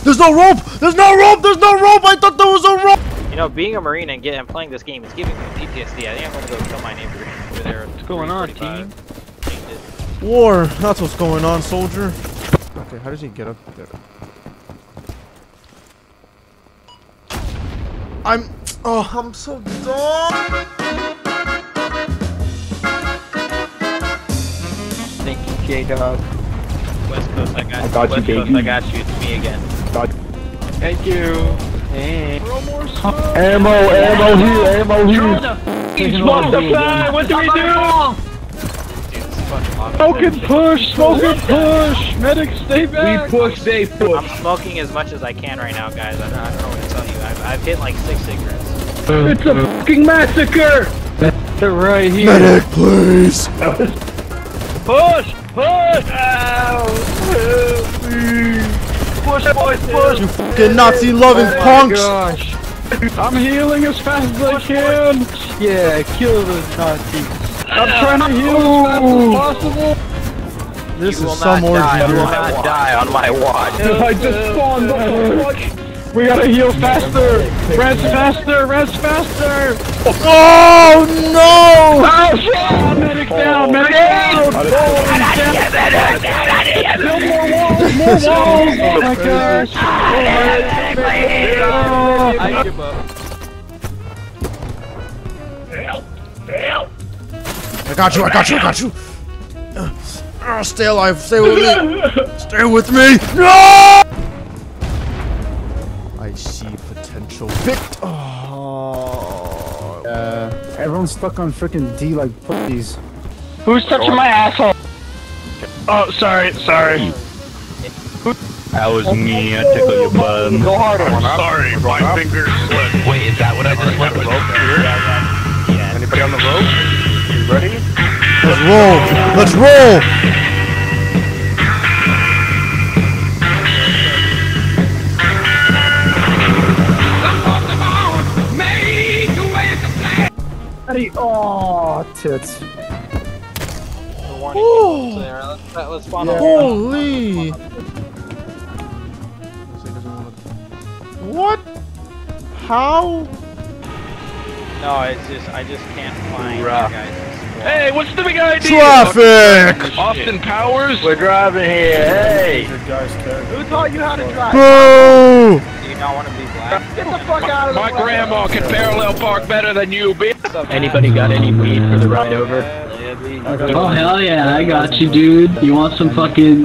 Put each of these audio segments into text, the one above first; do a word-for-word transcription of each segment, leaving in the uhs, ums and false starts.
There's no rope! There's no rope! There's no rope! I thought there was a rope! You know, being a Marine and getting and playing this game is giving me P T S D. I think I'm gonna go kill my neighbor over there. What's going on, team? War. That's what's going on, soldier. Okay, how does he get up there? I'm. Oh, I'm so dumb. Thank you, J-Dog. West Coast, I got, I got West you, baby. Coast, I got you. It's me again. Got Thank you. Hey. Ammo, ammo here, ammo here. Smoke the fly. What do we do? Dude, this is fucking awesome. Smoke and push, smoke and push. Medics, stay back. We push, they push. I'm smoking as much as I can right now, guys. I don't, I don't know what to tell you. I've, I've hit like six cigarettes. It's a fucking massacre. They're right here. Medic, please. Push, push. Ow. Push, boys, push. You fucking Nazi-loving Oh punks. Gosh. I'm healing as fast as I can. Yeah, kill the Nazis. I'm trying to heal as fast as possible. This You is will some not orgy. die on dude. my watch. Die on my watch. I just spawned. What the fuck? We gotta heal faster. Res faster. Res faster. Oh no! Oh shit! Medic down. Medic down. Build more walls. More walls. Oh my gosh. I give up. I got you, I got you, I got you! Uh, uh, stay alive, stay with me! Stay with me! No! I see potential vict. Oh. Uh, everyone's stuck on freaking D like puppies. Who's touching my asshole? Oh, sorry, sorry. That was me, I tickled your bum. Go harder. I'm sorry, my fingers slipped. Wait, is that what I just went with? Yeah. Anybody on the rope? You ready? Let's roll! Let's roll! Oh, tits. Ooh. Let's, let's spawn Yeah. on Holy! What? How? No, it's just, I just can't find you Rough. guys. Hey, what's the big idea? Traffic! Austin Powers? We're driving here. Hey. Who taught you how to drive? Boo! Do you not want to be black? Get the fuck out of the My grandma can parallel park better than you, bitch. Anybody got any weed for the ride over? Oh hell yeah, I got you, dude. You want some fucking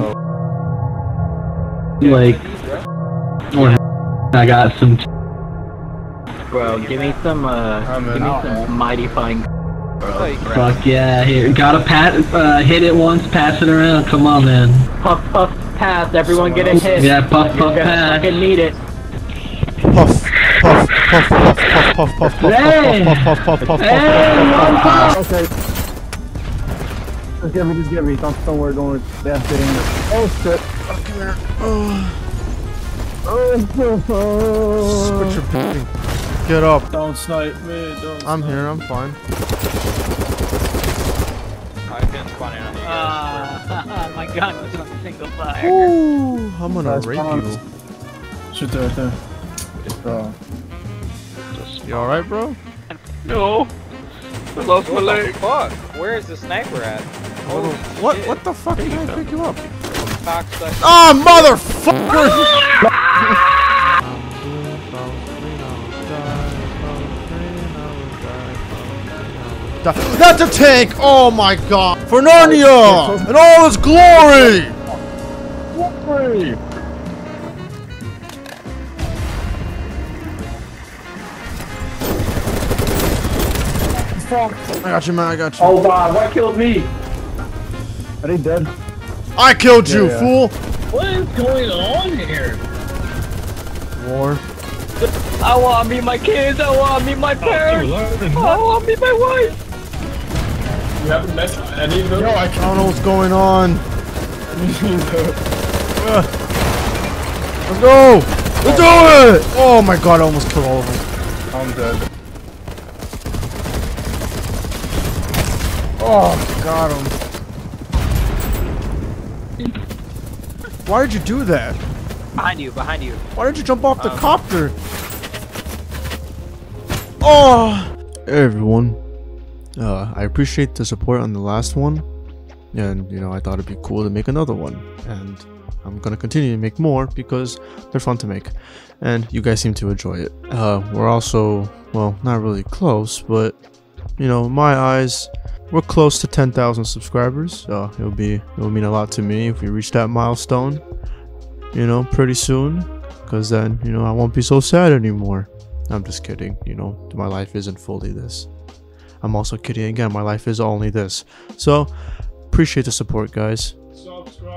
like? Or I got some. Bro, give me some, uh, give me some mighty fine. Bro, Fuck yeah, here. Gotta pat, uh, hit it once, pass it around. Come on, man. puff, puff, pass. Everyone get a hit. Yeah, puff, You're puff, gonna pass. fucking need it. Puff, puff, puff, puff, puff, puff, puff, puff, Hey! puff, puff, puff, puff, puff, Hey, one puff. puff. Okay. Just get me, just get me. Don't, don't worry, don't worry. They're getting it. Oh shit. Oh, come here. Oh. Oh, Switch your p***ing. Get up. Don't snipe me. Don't. I'm here, I'm fine. I couldn't spawn in on you guys. Ah, my gun was on single fire. Ooh, I'm gonna Nice rape bombs. you. Shoot there, right there. Oh. You alright, bro? No. I lost my leg. Fuck, where is the sniper at? Holy What? shit. What the fuck did I pick you up? Cocksucker. Ah, motherfucker! That's a tank! Oh my god! For Narnia! In all its glory! I got you, man, I got you. Oh wow, what killed me? Are they dead? I killed you, Yeah, yeah. fool! What is going on here? War. I want to meet my kids. I want to meet my parents. I want to meet my wife. You haven't met any of them? Yo, I don't know what's going on. Uh, Let's go! Let's do it! Oh my god, I almost killed all of them. I'm dead. Oh, got him. Why did you do that? Behind you, behind you. Why did you jump off the Um, copter? Oh! Hey everyone. Uh, I appreciate the support on the last one. And, you know, I thought it'd be cool to make another one. And I'm gonna continue to make more because they're fun to make. And you guys seem to enjoy it. Uh, we're also, well, not really close, but, you know, in my eyes, we're close to ten thousand subscribers. So it'll be, it'll mean a lot to me if we reach that milestone, you know, pretty soon. Because then, you know, I won't be so sad anymore. I'm just kidding, you know, my life isn't fully this. I'm also kidding again, my life is only this. So, appreciate the support, guys. Subscribe.